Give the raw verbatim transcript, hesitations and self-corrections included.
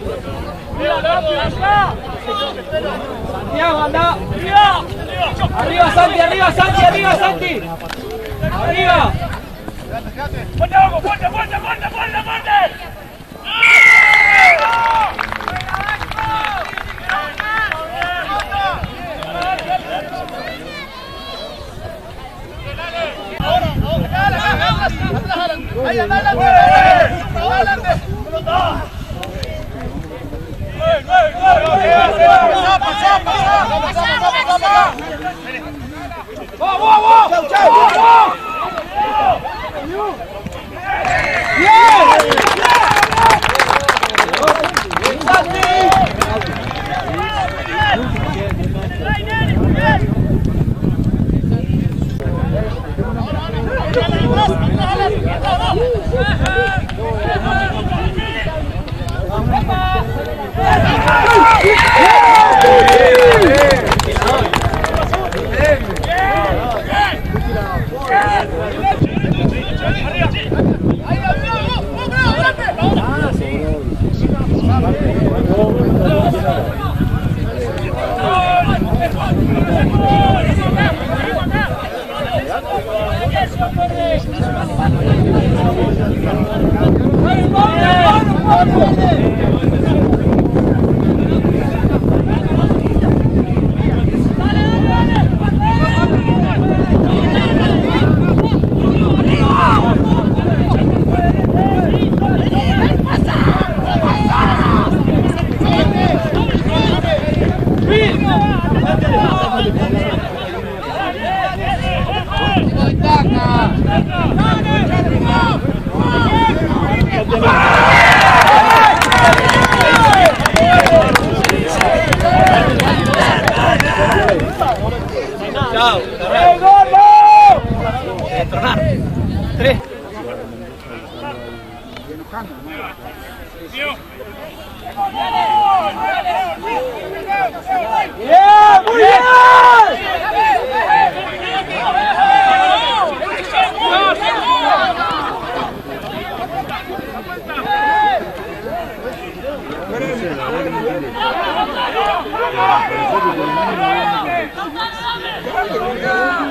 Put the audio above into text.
Santiago, anda. Arriba, Santi, arriba, Santi, arriba, Santi. Arriba. ¡Fuerte, Hugo! ¡Fuerte, fuerte, fuerte, fuerte, fuerte! ¡Ahí, adelante! ¡Adelante! ¡Vamos, vamos! ¡Chau, chau! Chao. Tronar. Tres. ¡Bien! ¡Muy bien! ¡Vamos!